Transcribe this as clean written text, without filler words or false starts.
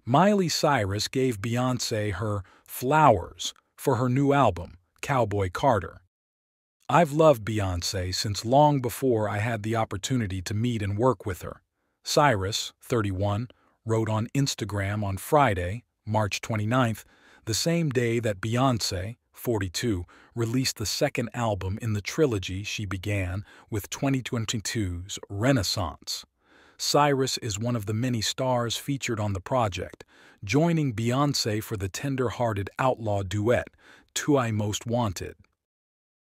Miley Cyrus gave Beyoncé her flowers for her new album, Cowboy Carter. I've loved Beyoncé since long before I had the opportunity to meet and work with her. Cyrus, 31, wrote on Instagram on Friday, March 29th, the same day that Beyoncé, 42, released the second album in the trilogy she began with 2022's Renaissance. Cyrus is one of the many stars featured on the project, joining Beyoncé for the tender-hearted outlaw duet, "To I Most Wanted."